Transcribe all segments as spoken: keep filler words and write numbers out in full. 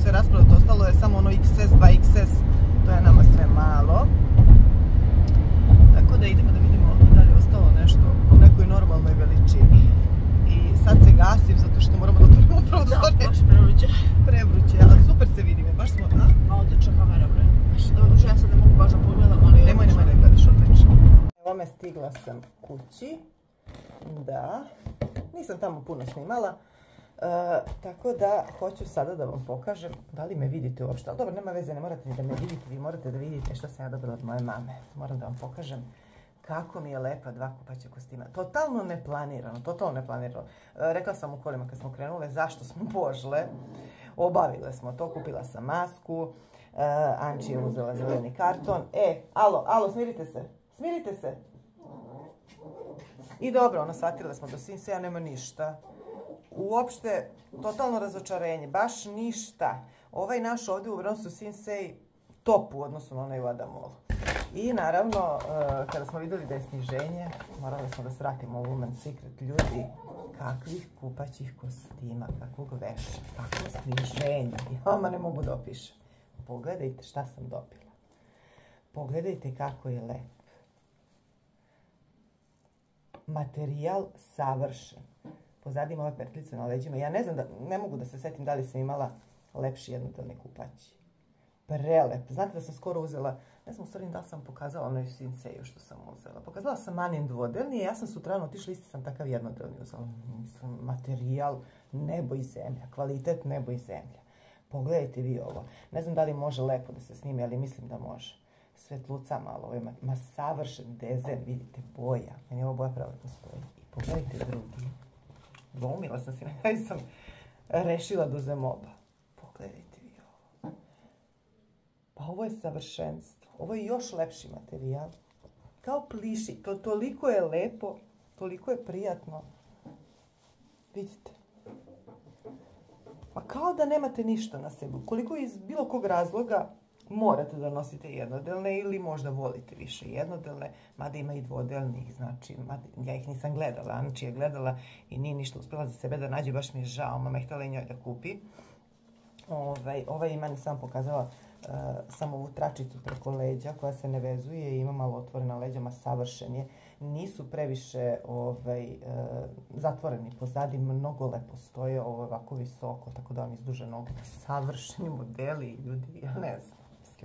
sve rasprodato, ostalo je samo ono iks es, dva iks es, to je nama sve malo. Tako da idemo da vidimo da li je ostalo nešto u nekoj normalnoj veličini. I sad se gasim zato što moramo da otvorimo prozore. Da, baš prevruće. Prevruće, ali super se vidi me, baš smo, a? Ma odlična kamera, bre. Dobro, ja sad ne mogu baš da pogledam, ali... Nemoj, nemoj da gledaš, odlično. Evo me, stigla sam kući. Da, nisam tamo puno snimala. Uh, tako da hoću sada da vam pokažem da li me vidite uopšte, ali dobro, nema veze, ne morate ni da me vidite, vi morate da vidite što sam ja dobila od moje mame. Moram da vam pokažem kako mi je lepa dva kupaća kostima. Totalno neplanirano, totalno neplanirano. Uh, rekla sam u kolima kad smo krenule zašto smo požle, obavile smo to, kupila sam masku, uh, Anči je uzela zeleni karton. E, alo, alo, smirite se, smirite se. I dobro, ono, shvatile smo do Sinseja, nema ništa. Uopšte, totalno razočarenje, baš ništa. Ovaj naš ovdje u Brnosu Sinsej top u odnosu na onaj u Adamolu. I naravno, kada smo vidjeli da je sniženje, morali smo da svratimo u Women's Secret. Ljudi, kakvih kupaćih kostima, kakvog veša, kakvo sniženje. Ja vama ne mogu da opišem. Pogledajte šta sam dobila. Pogledajte kako je lep. Materijal savršen. Pozadi ima ove pertlice na leđima. Ja ne znam, da, ne mogu da se setim da li sam imala lepši jednodelni kupaći. Prelep. Znate da sam skoro uzela, ne znam u stvari da li sam pokazala onoj Sinseju što sam uzela. Pokazala sam Manin dvodelni i ja sam sutradan otišla, isti sam takav jednodelni uzela. Mislim, materijal nebo i zemlja. Kvalitet nebo i zemlja. Pogledajte vi ovo. Ne znam da li može lepo da se snimi, ali mislim da može. Svetluca malo, ovo je ma savršen dezen, vidite, boja. Meni ovo boja pravo postoji. I pogledajte drugi. Dvoumila sam se, na kraju sam rešila da uzem oba. Pogledajte vi ovo. Pa ovo je savršenstvo. Ovo je još lepši materijal. Kao pliši. To toliko je lepo, toliko je prijatno. Vidite. Pa kao da nemate ništa na sebi. Koliko iz bilo kog razloga morate da nosite jednodelne ili možda volite više jednodelne, mada ima i dvodelnih, znači, mada, ja ih nisam gledala, Anči je gledala i nije ništa uspjela za sebe da nađe, baš mi je žao, mama je htjela i njoj da kupi. Ovaj, ovaj ima, nisam pokazala uh, samo ovu tračicu preko leđa koja se ne vezuje i ima malo otvorena leđama, savršen je. Nisu previše ovaj, uh, zatvoreni pozadi, mnogo lepo stoje, ovo je ovako visoko, tako da vam izduže noge. Savršeni modeli, ljudi, ja ne znam.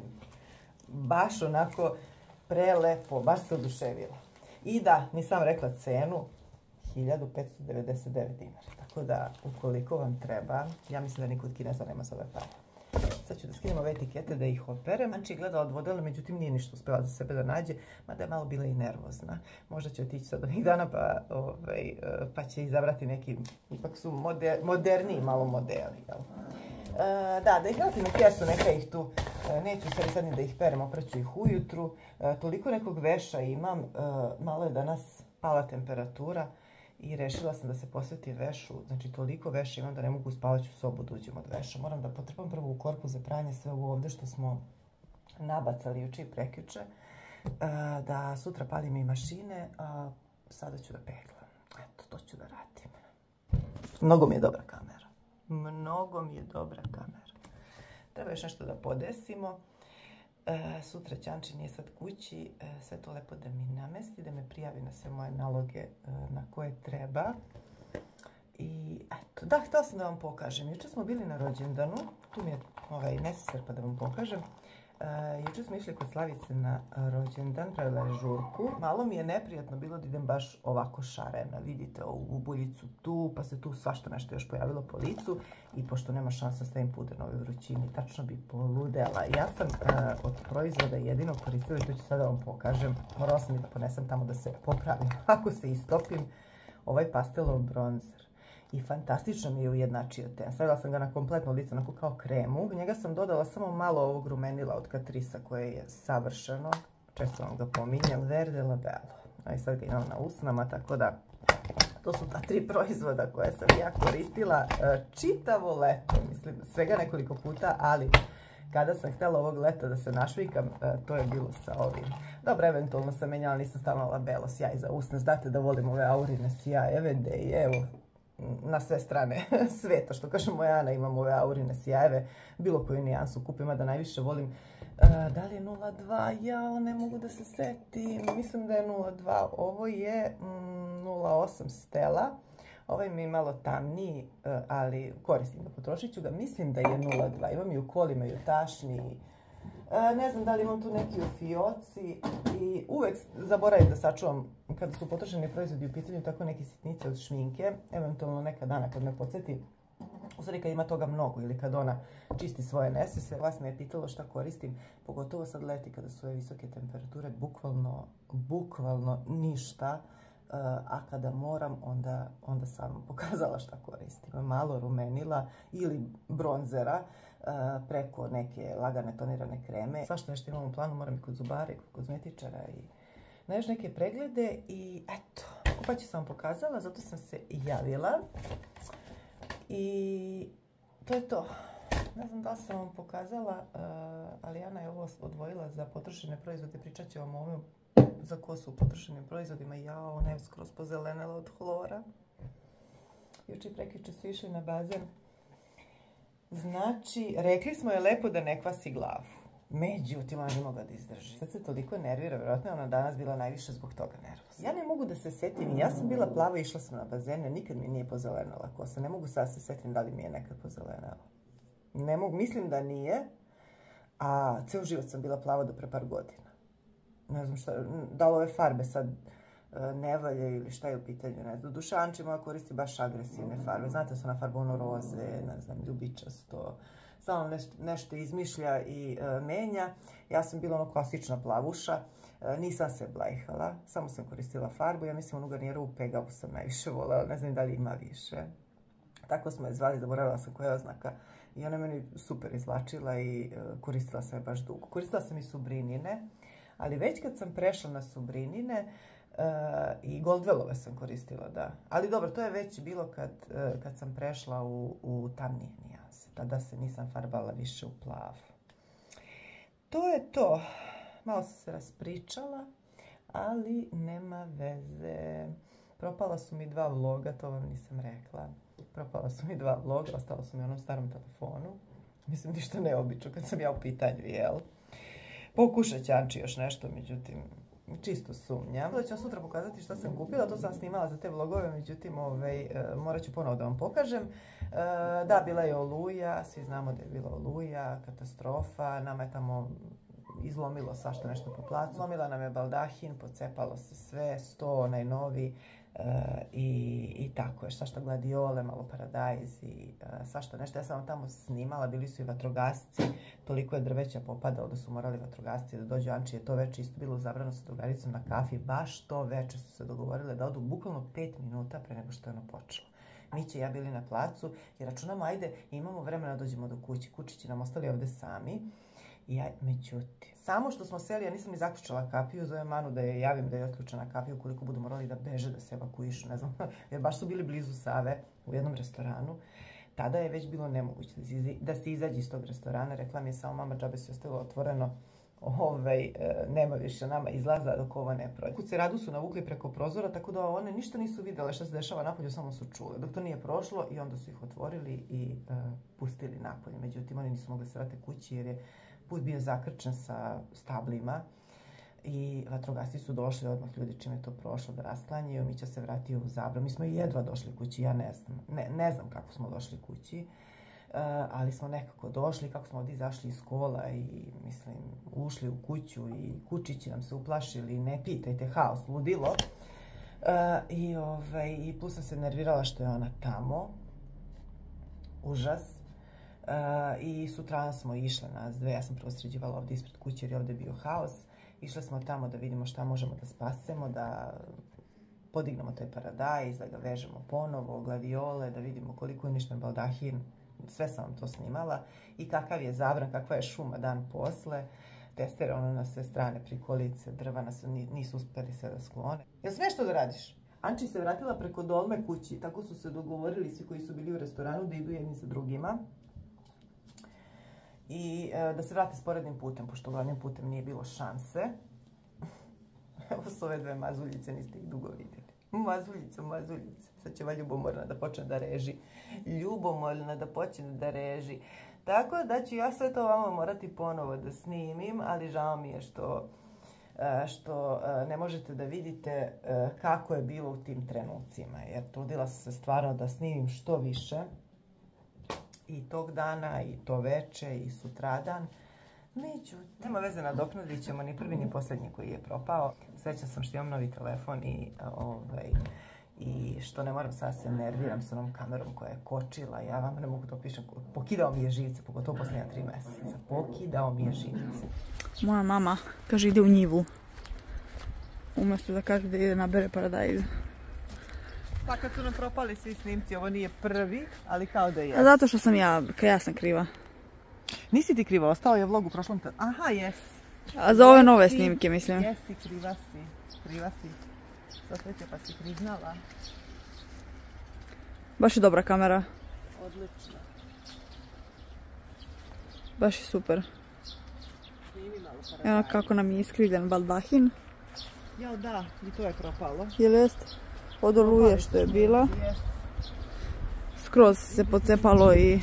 Baš onako prelepo, baš se oduševila. I da, nisam rekla cenu, hiljadu petsto devedeset devet dinara. Tako da, ukoliko vam treba, ja mislim da niko od Kineza nema za ove pare. Sad ću da skinem ove etikete da ih operem. Anči je gledala dvodele, međutim nije ništa uspjela za sebe da nađe, mada je malo bila i nervozna. Možda će otići sad onih dana pa, ovaj, pa će izabrati neki, ipak su moder, moderniji malo modeli, jel? Uh, da, da ih vratim u kesu, neka ih tu, uh, neću sad sad ni da ih perem, opraću ih ujutru. Uh, toliko nekog veša imam, uh, malo je danas pala temperatura i rešila sam da se posvetim vešu. Znači toliko veša imam da ne mogu u spavaću sobu da uđem od veša. Moram da potrpam prvo u korpu za pranje sve ovo ovdje što smo nabacali juče i prekjuče. Uh, da sutra palim i mašine, a sada ću da peglam. Eto, to ću da radim. Mnogo mi je dobra kamera. Mnogo mi je dobra kamera. Treba još nešto da podesimo. E, sutra će Anči nije sad kući. E, sve to lepo da mi namesti, da me prijavi na sve moje naloge e, na koje treba. I eto, da, htjela sam da vam pokažem. Juče smo bili na rođendanu. Tu mi je ovaj neseser pa da vam pokažem. E, juče smo išli kod Slavice na rođendan, pravila je žurku. Malo mi je neprijatno bilo da idem baš ovako šarena. Vidite ovu buljicu tu, pa se tu svašta nešto još pojavilo po licu. I pošto nema šansa stavim puder na ovoj vrućini, tačno bi poludela. Ja sam e, od proizvoda jedino koristila, i to ću sada vam pokažem. Morala sam i da ponesem tamo da se popravim. Ako se istopim, ovaj pastelov bronzer. I fantastično mi je ujednačio ten. Stavila sam ga na kompletno lice, onako kao kremu. U njega sam dodala samo malo ovog rumenila od Catrice koje je savršeno. Često vam ga pominjem. Verde Labello. A i sad ga imam na usnama, tako da to su ta tri proizvoda koje sam ja koristila čitavo leto. Mislim, svega nekoliko puta, ali kada sam htjela ovog leta da se našvikam, to je bilo sa ovim. Dobro, eventualno sam menjala, nisam stavila Labello sjaj za usne. Znate da volim ove aurine sjaje, vende i evo. na sve strane sveta, što kaže moja Ana, imam ove aurine sjajeve, bilo koju nijansu kupim, a da najviše volim. Uh, da li je nula dva? Jao, ne mogu da se setim, mislim da je nula dva, ovo je mm, nula osam Stella. Ovaj mi je malo tamniji, uh, ali koristim ga, potrošit ću ga, mislim da je nula dva, imam i u kolima i u tašni. Uh, ne znam da li imam tu neki u fioci i uvek zaboravim da sačuvam kada su potrošeni proizvodi u pitanju tako neke sitnice od šminke, eventualno neka dana kad me podsjeti, u stvari kad ima toga mnogo ili kad ona čisti svoje nesese. Vas me je pitalo šta koristim, pogotovo sad leti kada su ove visoke temperature, bukvalno, bukvalno ništa, uh, a kada moram onda, onda sam pokazala šta koristim. Malo rumenila ili bronzera, Uh, preko neke lagane tonirane kreme. Svašta nešto imam u planu, moram i kod zubara i kod kozmetičara i na još neke preglede i eto, pa ću sam vam pokazala, zato sam se javila i to je to. Ne znam da li sam vam pokazala, uh, ali Ana je ovo odvojila za potrošene proizvode, pričat ću vam o ovome za kosu u potrošenim proizvodima. Jao, ona je skroz pozelenela od hlora. Juče i prekjuče su išli na bazen. Znači, rekli smo je lepo da ne kvasi glavu. Međutim, ona nije mogla da izdrži. Sad se toliko nervira, vjerojatno je ona danas bila najviše zbog toga nervozna. Ja ne mogu da se setim, ja sam bila plava i išla sam na bazene, nikad mi nije pozelenala kosa. Ne mogu sad se setim da li mi je nekad pozelenala. Ne mogu, mislim da nije, a ceo život sam bila plava do pre par godina. Ne znam šta, da li ove farbe sad ne valje ili šta je u pitanju, ne znam. Dušanči moja koristi baš agresivne farbe. Znate, su na farbu ono roze, ne znam, ljubičasto. Samo nešto, nešto izmišlja i e, menja. Ja sam bila ono klasična plavuša. E, nisam se blajhala, samo sam koristila farbu. Ja mislim onu garnijeru u Pegavu sam najviše volela, ne znam da li ima više. Tako smo je zvali, zaboravila sam koja je oznaka. I ona meni super izvlačila i e, koristila sam je baš dugo. Koristila sam i subrinine, ali već kad sam prešla na subrinine, Uh, i Goldwellove sam koristila, da. Ali dobro, to je već bilo kad, uh, kad sam prešla u, u tamnije nijanse. Tada se nisam farbala više u plav. To je to. Malo sam se raspričala, ali nema veze. Propala su mi dva vloga, to vam nisam rekla. Propala su mi dva vloga, ostala su mi u onom starom telefonu. Mislim, ništa neobično kad sam ja u pitanju, jel? Pokušat će Anči još nešto, međutim, čisto sumnjam. Da ću vam sutra pokazati što sam kupila, to sam snimala za te vlogove, međutim ovaj, morat ću ponovo da vam pokažem. Da, bila je oluja, svi znamo da je bila oluja, katastrofa, nama je tamo izlomilo svašta nešto po placu. Slomila nam je baldahin, pocepalo se sve, sto, onaj novi i, i tako je, svašta gladiole, malo paradajz i svašta nešto. Ja sam vam tamo snimala, bili su i vatrogasci, toliko je drveća popadalo da su morali vatrogasci da dođu. Anči je to večer isto bilo zabrano sa drugaricom na kafi, baš to večer su se dogovorile da odu bukvalno pet minuta pre nego što je ono počelo. Miće i ja bili na placu i računamo, ajde, imamo vremena da dođemo do kući, kučići nam ostali ovde sami. I ja, međutim, samo što smo seli, ja nisam ni zaključala kapiju, zovem Anu da je javim da je otključena kapija ukoliko budu morali da beže, da se evakuišu, ne znam, jer baš su bili blizu Save u jednom restoranu. Tada je već bilo nemoguće da se izađe iz tog restorana, rekla mi je samo mama, džabe se ostalo otvoreno, ovaj, nema više nama izlaza dok ovo ne prođe. Kuce radu su navukli preko prozora, tako da one ništa nisu vidjele što se dešava napolju, samo su čule. Dok to nije prošlo i onda su ih otvorili i uh, pustili napolje. Međutim, oni nisu mogli se vratiti kući jer je put bio zakrčen sa stablima i vatrogasci su došli odmah, ljudi čim je to prošlo da rasklanjaju. Mića se vratio u Zabro. Mi smo jedva došli kući, ja ne znam, ne, ne znam kako smo došli kući, uh, ali smo nekako došli, kako smo ovdje izašli iz kola i mislim ušli u kuću i kučići nam se uplašili, ne pitajte, haos, ludilo. Uh, i, ovaj, I plus sam se nervirala što je ona tamo, užas. Uh, I sutra smo išle nas dve, ja sam prvo sređivala ovdje ispred kuće jer je ovdje bio haos. Išle smo tamo da vidimo šta možemo da spasemo, da podignemo taj paradajz, da ga vežemo ponovo, gladiole, da vidimo koliko je uništen baldahin. Sve sam vam to snimala i kakav je zabran, kakva je šuma dan posle. Testere ono na sve strane, prikolice, drva nas nisu uspjeli sve da sklone. Jel smiješ to da radiš? Anči se vratila preko dolme kući, tako su se dogovorili svi koji su bili u restoranu da idu jedni sa drugima. I e, da se vrate sporednim putem, pošto glavnim putem nije bilo šanse. Evo su ove dve mazuljice, niste ih dugo vidjeli. Mazuljica, mazuljica. Sad će ova ljubomorna da počne da reži. Ljubomorna da počne da reži. Tako da ću ja sve to vama morati ponovo da snimim, ali žao mi je što, što ne možete da vidite kako je bilo u tim trenucima. Jer trudila sam se stvarno da snimim što više. I tog dana, i to veče, i sutradan. Međutim, nema veze, nadoknadit ćemo ni prvi ni posljednji koji je propao. Srećna sam što imam novi telefon i, ovaj, i što ne moram sad se nerviram s onom kamerom koja je kočila. Ja vam ne mogu to pišem. Pokidao mi je živce, pogotovo posljednja tri mjeseca. Pokidao mi je živce. Moja mama kaže ide u njivu. Umjesto da kaže da ide na bere paradajz. Pa kad su nam propali svi snimci, ovo nije prvi, ali kao da je. A zato što sam ja, ka ja sam kriva. Nisi ti kriva, ostao je vlog u prošlom tjednu. Aha, jesi. A za ove nove snimke, mislim. Jesi, kriva si. Kriva si. Što sveće pa si priznala. Baš je dobra kamera. Odlično. Baš je super. Snimi malo paradajz. Evo kako nam je iskrivljen baldahin. Jao da, i to je propalo. Jel jest? Od oluje što je bila. Yes. Skroz se pocepalo i...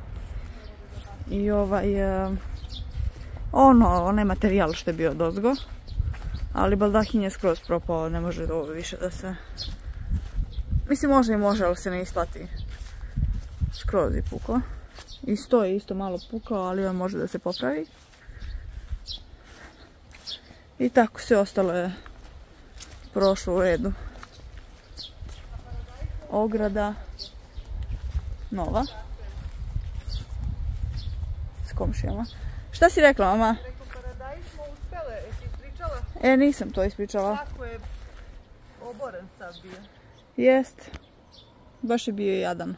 I ovaj... Uh, ono, onaj materijal što je bio dozgo. Ali baldahin je skroz propao, ne može ovo više da se... Mislim može i može, ali se ne isplati. Skroz je pukao. Isto je isto malo pukao, ali on može da se popravi. I tako sve ostalo je prošlo u redu. Ograda nova s komšijama. Šta si rekla, mama? Rekao, paradajz smo uspjele, jesi ispričala? E, nisam to ispričala. Kako je oboren sad bio? Jest. Baš je bio jadan.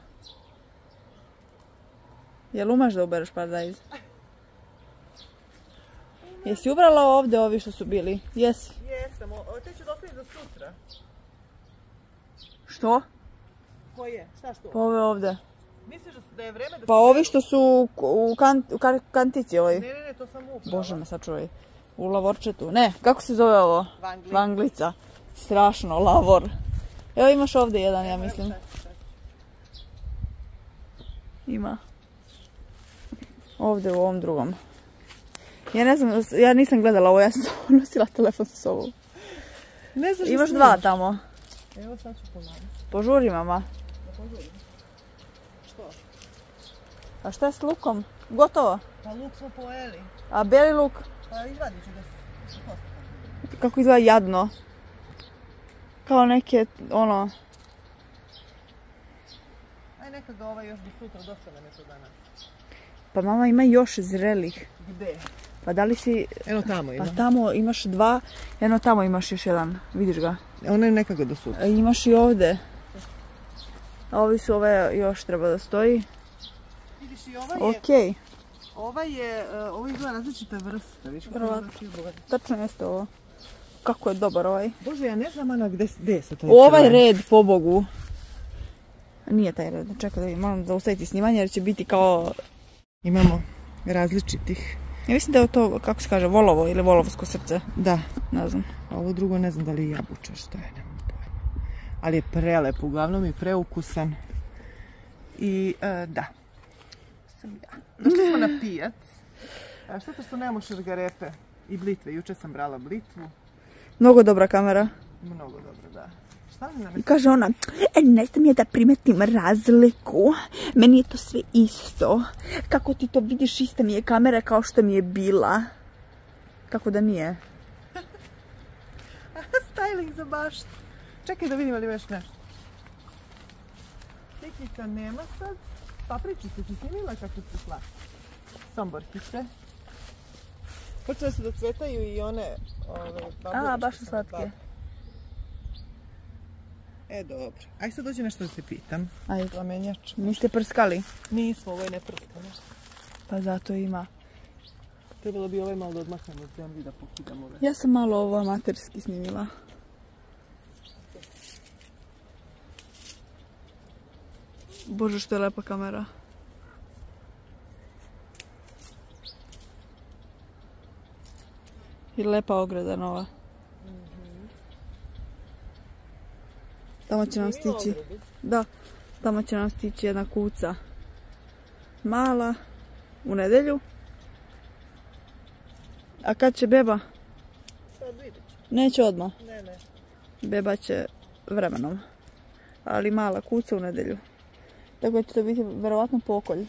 Jel umeš da ubereš paradajz? Jesi ubrala ovdje ovi što su bili? Jesi. Jesam, te ću dostaviti za sutra. Što? Koje? Šta što? Pa ove ovdje. Misliš da je vreme da... Pa ovi što su u, kan, u kar, kantici ovoj. Ne, ne, ne, to sam upravo. Bože me sačuvaj. U lavorčetu. Ne, kako se zove ovo? Vanglica. Vanglica. Strašno, lavor. Evo imaš ovdje jedan, ja mislim. Ima. Ovdje u ovom drugom. Ja ne znam, ja nisam gledala ovo, ja sam nosila telefon sa sobom. Ne znam što imaš snimaš. dva tamo. Evo sad ću pomagati. Požuri, mama. Da požurim. Što? A šta je s lukom? Gotovo. Pa luk smo pojeli. A beli luk? Pa izvadit ću ga s kostom. Kako izgleda jadno. Kao neke, ono... Aj neka ga ovaj još do sutra, dosta nam je to danas. Pa mama ima još zrelih. Gde? Pa da li si... Eno tamo ima. Pa tamo imaš dva, eno tamo imaš još jedan, vidiš ga. Ono je nekako do sutra. A imaš i ovdje. A ovi su ove još treba da stoji. Vidiš i ovaj je... Okej. Ovaj je, uh, ovo izgleda različite vrste. Vidiš kako Vjerovatno. je drugačije. Tačno jeste ovo. Kako je dobar ovaj. Bože, ja ne znam Ana gde, gde se to Ovaj red, pobogu. Nije taj red, čekaj da vidim, moram zaustaviti snimanje jer će biti kao... Imamo različitih. Ja mislim da je to, kako se kaže, volovo ili volovsko srce. Da. Ne znam. A ovo drugo ne znam da li je jabuča, što je, nemam pojma. Ali je prelep, uglavnom je preukusan. I uh, da. Sam ja. Došli smo na pijac. A što to što nemamo šargarepe i blitve? Juče sam brala blitvu. Mnogo dobra kamera. Mnogo dobro, da. Šta li nam I je? kaže ona, e, ne znam je da primetim razliku, meni je to sve isto. Kako ti to vidiš, ista mi je kamera kao što mi je bila. Kako da nije? Styling za baštu. Čekaj da vidim ali ima još nešto. Piknika nema sad. Papričice si snimila kako su slatke. Somborkice. Počele su da cvetaju i one... Ove, A, baš su slatke. E, dobro. Aj sad dođe nešto da te pitam. Ajde. Plamenjač. Niste prskali? Nismo, ovo je neprskano. Pa zato ima. Trebalo bi ovaj malo da odmaknem od zemlji da pokidam ove. Ja sam malo ovo amaterski snimila. Bože što je lepa kamera. I lepa ograda nova. Tamo će nam stići, da, tamo će nam stići jedna kuca mala u nedelju. A kad će beba? Neće odmah. Ne, ne. Beba će vremenom. Ali mala kuca u nedelju. Tako da će to biti verovatno pokolj.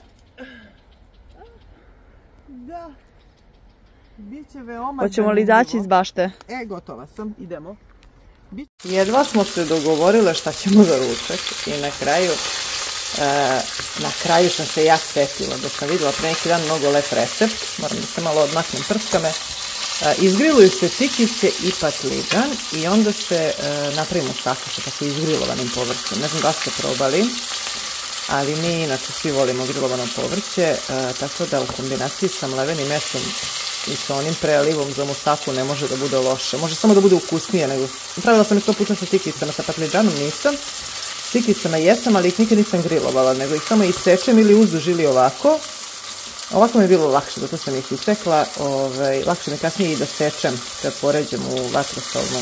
Da. Biće veoma... Hoćemo li izaći iz bašte? E, gotova sam. Idemo. Jedva smo se dogovorile šta ćemo za ručak i na kraju e, na kraju sam se ja setila dok sam vidjela pre neki dan mnogo lep recept. Moram da se malo odmaknem prskame. E, izgriluju se cikice i patliđan i onda se e, napravimo tako sa tako izgrilovanim povrćem. Ne znam da ste probali, ali mi inače svi volimo grilovano povrće, e, tako da u kombinaciji sa mlevenim mesom i sa onim prelivom za musaku ne može da bude loše. Može samo da bude ukusnije nego... Pravila sam i sto puta sa tikvicama, sa patliđanom nisam. Tikvicama jesam, ali ih nikad nisam grilovala, nego ih samo isečem ili uzduž ili ovako. Ovako mi je bilo lakše, zato sam ih isekla. Ovaj, lakše mi kasnije i da sečem, kad poređem u vatrosolnu,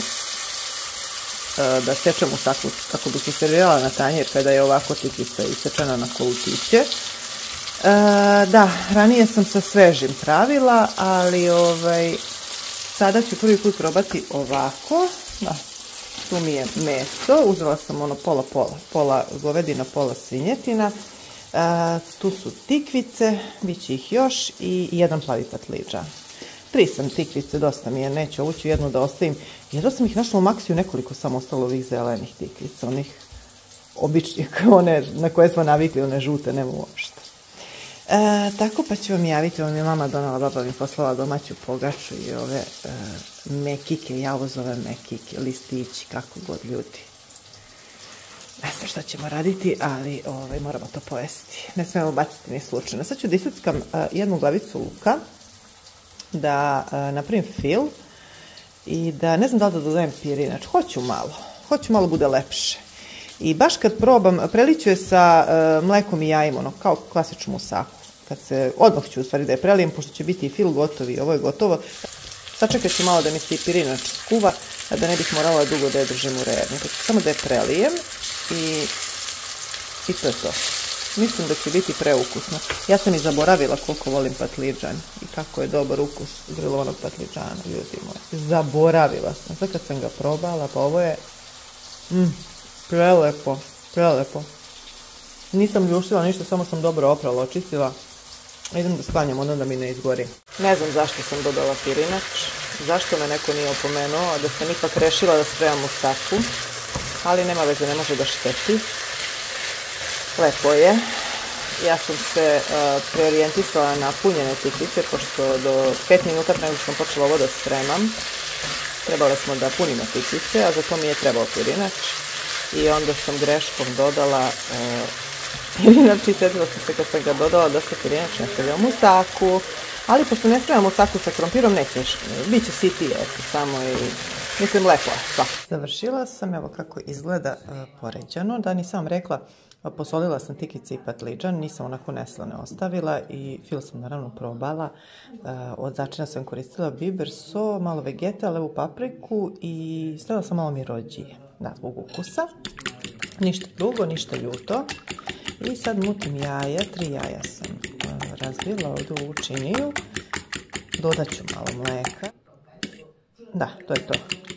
da sečem musaku kako bi se servirala na tanjer kada je ovako tikvica isečena na kolutiće. E, da, ranije sam sa svežim pravila, ali ovaj, sada ću prvi put probati ovako. Da, tu mi je meso, uzela sam ono pola pola, pola govedina, pola svinjetina. E, tu su tikvice, bit će ih još i jedan plavi patliđan. Tri sam tikvice, dosta mi je, neću ovu ću jednu da ostavim. Jedno sam ih našla u Maxiju, nekoliko sam ostalo ovih zelenih tikvica, onih običnih, one na koje smo navikli, one žute, nema uopšte. E, tako pa ću vam javiti, ovo mi je mama donala, baba mi poslala domaću pogaču i ove e, mekike, javozove mekike, listići, kako god ljudi. Ne znam šta ćemo raditi, ali ovaj, moramo to pojesti. Ne smijemo baciti ni slučajno. Sad ću da isluckam e, jednu glavicu luka, da e, napravim fil i da, ne znam da li da dodajem pirinač, hoću malo, hoću malo bude lepše. I baš kad probam, preliću je sa e, mlekom i jajima, ono, kao klasičnu musaku. Kad se, odmah ću u stvari da je prelijem, pošto će biti i fil gotovi, ovo je gotovo. Sačekat ću malo da mi se i pirinač skuva, a da ne bih morala dugo da je držim u rerniku. Samo da je prelijem i, i to je to. Mislim da će biti preukusno. Ja sam i zaboravila koliko volim patliđan i kako je dobar ukus grilovanog patliđana, ljudi moji. Zaboravila sam. Sad kad sam ga probala, pa ovo je mm, prelepo, prelepo. Nisam ljuštila ništa, samo sam dobro oprala, očistila. Idem da sklanjam ono da mi ne izgori. Ne znam zašto sam dodala pirinač, zašto me neko nije opomenuo, a da sam ipak rešila da spremam musaku, ali nema veze, ne može da šteti. Lepo je. Ja sam se uh, preorijentisala na punjene tikvice, pošto do pet minuta nego sam počela ovo da spremam. Trebali smo da punimo tikvice, a za to mi je trebao pirinač. I onda sam greškom dodala uh, pirinač i sjetila sam se kad sam ga dodala da se pirinač ne stavlja u musaku. Ali pošto ne stavljam musaku sa krompirom, nećeš, bit će sitije, samo i... Mislim, lepo je. Završila sam, evo kako izgleda uh, poređano. Da, nisam rekla, posolila sam tikvice i patliđan, nisam onako neslane ostavila i fil sam naravno probala. Uh, od začina sam koristila biber, so, malo vegete, levu papriku i stavila sam malo mirođije, da, zbog ukusa. Ništa drugo, ništa ljuto. I sad mutim jaja, tri jaja sam uh, razbila ovdje u činiju. Dodat ću malo mleka. Da, to je to.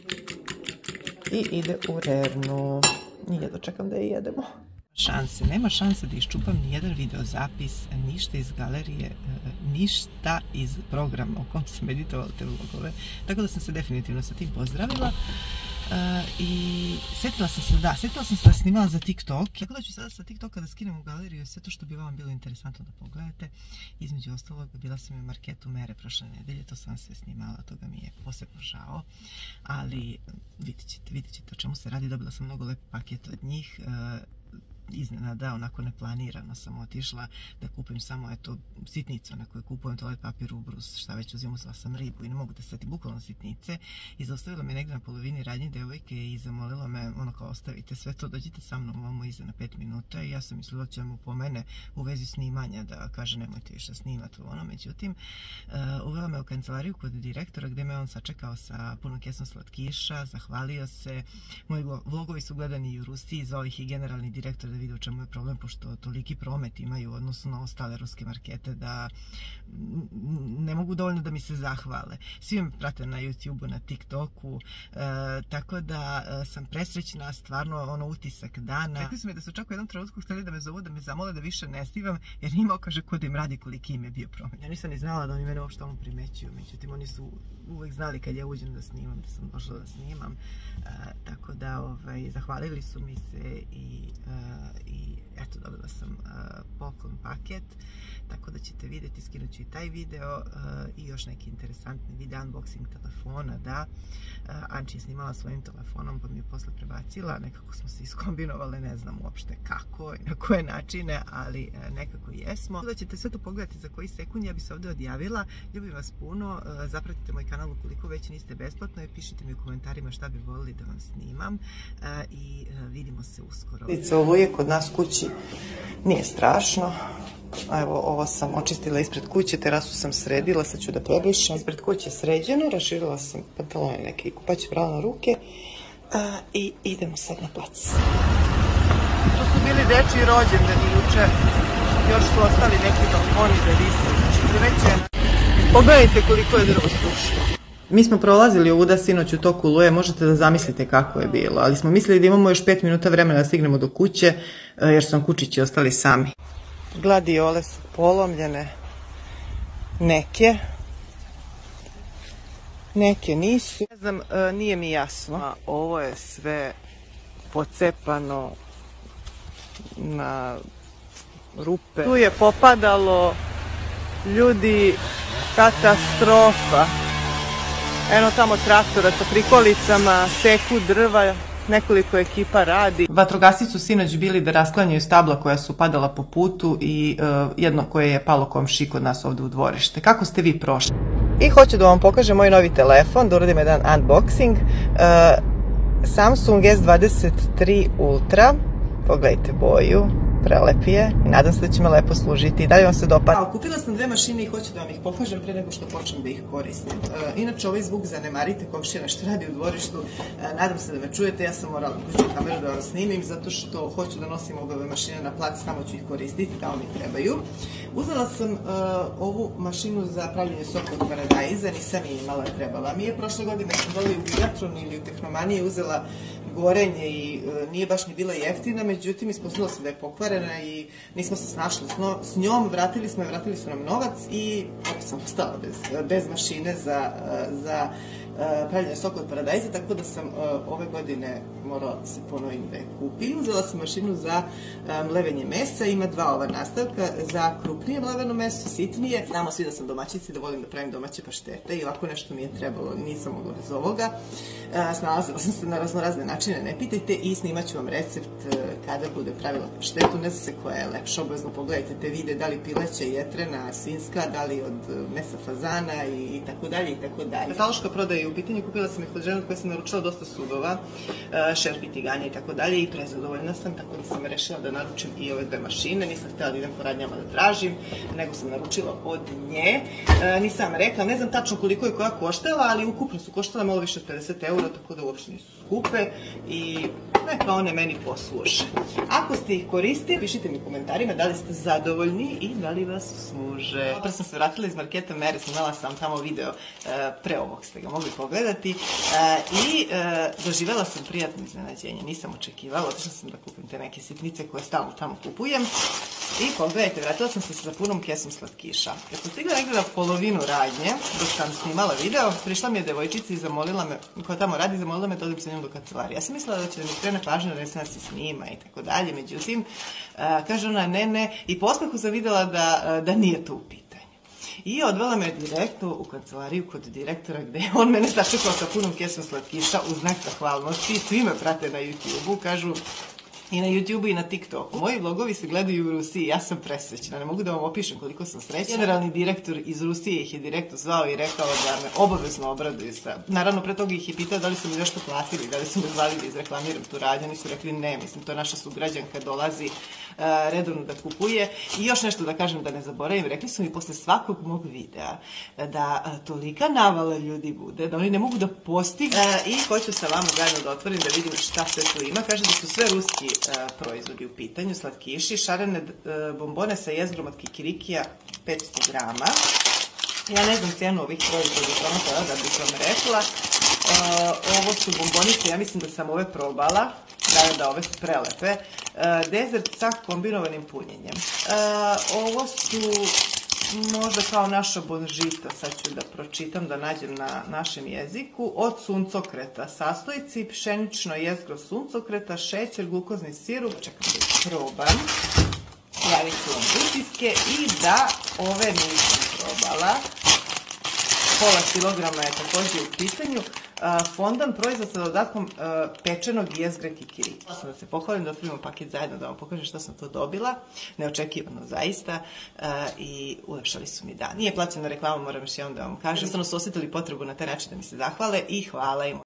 I ide u rernu. I jedno čekam da je jedemo. Šanse, nema šanse da iščupam ni jedan videozapis, ništa iz galerije, ništa iz programa u kom sam editovala te vlogove. Tako da sam se definitivno sa tim pozdravila. Uh, i sjetila sam se, da, sjetila sam se da snimala za TikTok. Tako da ću sada sa TikToka da skinem u galeriju sve to što bi vam bilo interesantno da pogledate. Između ostalog, bila sam u marketu Mere prošle nedelje, to sam vam sve snimala, toga mi je posebno žao. Ali vidjet ćete, vidjet ćete o čemu se radi, dobila sam mnogo lep paket od njih. Uh, iznenada, onako neplanirano sam otišla da kupim samo eto sitnicu na kojoj kupujem toalet papir, ubrus, šta već uzim, uzela sam ribu i ne mogu da seti bukvalno sitnice i zaustavila me negdje na polovini radnje devojke i zamolila me ono kao ostavite sve to, dođite sa mnom ovamo iza na pet minuta i ja sam mislila da će mu po mene u vezi snimanja da kaže nemojte više snimati ono, međutim uh, uvela me u kancelariju kod direktora gdje me on sačekao sa punom kesom slatkiša, zahvalio se, moji vlogovi su gledani i u Rusiji, zvao ih i generalni direktor da vide u čemu je problem, pošto toliki promet imaju u odnosu na ostale ruske markete da ne mogu dovoljno da mi se zahvale. Svi me prate na YouTubeu, na TikToku, e, tako da e, sam presrećna, stvarno ono utisak dana. Rekli su mi da su čak u jednom trenutku htjeli da me zovu, da me zamole da više ne snimam, jer njima kaže ko da im radi koliki im je bio promet. Ja nisam ni znala da oni mene uopšte ono primećuju, međutim oni su uvek znali kad ja uđem da snimam, da sam došla da snimam, e, tako da ovaj, zahvalili su mi se i, e, i eto dobila sam e, poklon paket, tako da ćete vidjeti, skinut ću i taj video uh, i još neki interesantni video, unboxing telefona, da. Uh, Anči je snimala svojim telefonom pa mi je posle prebacila, nekako smo se iskombinovali, ne znam uopšte kako i na koje načine, ali uh, nekako jesmo. Da ćete sve to pogledati za koji sekund, ja bi se ovdje odjavila, ljubim vas puno, uh, zapratite moj kanal ukoliko već niste besplatno i pišite mi u komentarima šta bi volili da vam snimam uh, i uh, vidimo se uskoro. Ovo je kod nas kući, nije strašno. Evo, ovo sam očistila ispred kuće, terasu sam sredila, sad ću da prebrišem. Ispred kuće sređeno, raširila sam pantalone neke i kupaće brala na ruke a, i idemo sad na plac. To su bili dečiji rođendani juče, još su ostali neki balkoni da vise, znači već je... Pogledajte koliko je drvo sušilo. Mi smo prolazili ovuda sinoć u toku luje, možete da zamislite kako je bilo, ali smo mislili da imamo još pet minuta vremena da stignemo do kuće, jer su nam kučići ostali sami. Gladiole su polomljene, neke, neke nisu. Ne znam, nije mi jasno. A ovo je sve pocepano na rupe. Tu je popadalo, ljudi, katastrofa. Eno tamo traktora sa prikolicama, seku drva. Nekoliko ekipa radi. Vatrogasci su sinoć bili da rasklanjaju stabla koja su padala po putu i uh, jedno koje je palo komši kod nas ovdje u dvorište. Kako ste vi prošli? I hoću da vam pokažem moj novi telefon, da uradim jedan unboxing. Uh, Samsung S dvadeset tri Ultra. Pogledajte boju. Prelep je i nadam se da će me lepo služiti. Da li vam se dopada? Kupila sam dve mašine i hoću da vam ih pokažem pre nego što počnem da ih koristim. E, inače ovaj zvuk zanemarite, komšija nešto radi u dvorištu. E, nadam se da me čujete, ja sam morala uključiti kameru da vam snimim zato što hoću da nosim ove mašine na plac, tamo ću ih koristiti kao mi trebaju. Uzela sam e, ovu mašinu za pravljenje soka od paradajza, nisam je imala, trebala mi je. Prošle godine sam doli u Biatron ili u Tehnomanije uzela gorenje i e, nije baš ni bila jeftina, međutim ispostavilo se da je pokvarena i nismo se snašli s njom, vratili smo je, vratili su nam novac i opet sam ostala bez, bez mašine za, za uh, pravljanje soka od paradajza, tako da sam uh, ove godine morala da se ponovim da je kupim. Uzela sam mašinu za uh, mlevenje mesa, ima dva ova nastavka, za krupnije mleveno meso, sitnije. Znamo svi da sam domaćica i da volim da pravim domaće paštete i ovako nešto mi je trebalo, nisam mogla bez ovoga. Uh, snalazila sam se na raznorazne načine, ne pitajte, i snimat ću vam recept uh, kada bude pravila paštetu. Ne znam se koja je lepša, obavezno pogledajte te vide, da li pileća, jetrena, svinjska, da li od mesa fazana i, i tako dalje i tako dalje. Kataloška prodaja je u pitanju, kupila sam ih od žena koja sam naručila dosta sudova, uh, šerpi, tiganja i tako dalje i prezadovoljna sam, tako da sam rešila da naručim i ove dve mašine. Nisam htjela da idem po radnjama da tražim, nego sam naručila od nje. Uh, nisam rekla, ne znam tačno koliko je koja koštala, ali ukupno su koštala malo više od pedeset eura, tako da uopšte nisu skupe i neka one meni posluže. Ako ste ih koristili, pišite mi u komentarima da li ste zadovoljni i da li vas služe. Pre sam se vratila iz marketa Mere, snimala sam tamo video, pre ovog ste ga mogli pogledati i doživjela sam prijatno iznenađenje. Nisam očekivala, otišla sam da kupim te neke sitnice koje stalno tamo kupujem i pogledajte, vratila sam se sa punom kesom slatkiša. Kad sam stigla negdje na polovinu radnje, dok sam snimala video, prišla mi je devojčica i zamolila me, koja tamo radi, zamolila me da odem sa njom do kancelarije. Ja sam mislila da će da mi krene pažnja, da ne se nas snima i tako dalje, međutim, kaže ona ne, ne, i po osmehu sam videla da, da nije to u pitanju. I odvela me direktno u kancelariju kod direktora gde on mene sačekao sa punom kesom slatkiša u znak zahvalnosti. Svi me prate na YouTubeu, kažu I na YouTube i na TikToku. Moji vlogovi se gledaju u Rusiji, ja sam presrećna, ne mogu da vam opišem koliko sam srećna. Generalni direktor iz Rusije ih je direktno zvao i rekao da me obavezno obraduju sa... Naravno, pre toga ih je pitao da li su mi nešto platili, da li su me zvali da izreklamiram tu radnju. Oni su rekli ne, mislim, to je naša sugrađanka, dolazi uh, redovno da kupuje. I još nešto da kažem da ne zaboravim, rekli su mi posle svakog mog videa da uh, tolika navala ljudi bude, da oni ne mogu da postignu. Uh, I hoću sa vama zajedno da otvorim da vidim šta sve tu ima. Kaže da su sve ruski proizvodi u pitanju, slatkiši, šarene bombone sa jezgrom od kikirikija petsto grama. Ja ne znam cijenu ovih proizvoda, samo tada da bih vam rekla. Ovo su bombonice, ja mislim da sam ove probala, da, da, ove su prelepe. Dezert sa kombinovanim punjenjem. Ovo su možda kao naša bonžita, sad ću da pročitam, da nađem na našem jeziku, od suncokreta, sastojci, pšenično jezgro suncokreta, šećer, glukozni sirup, čekam da probam, javit ću vam utiske i da ove nisam probala, pola kilograma je također u pitanju, fondan proizvod sa dodatkom pečenog jezgre kikiriki. Hvala sam da se pohvalim, da otvorimo paket zajedno da vam pokažem što sam to dobila. Neočekivano zaista i ulepšali su mi dan. Nije plaćena reklama, moram još jednom da vam kažem. Jednostavno su osjetili potrebu na taj način da mi se zahvale i hvala im.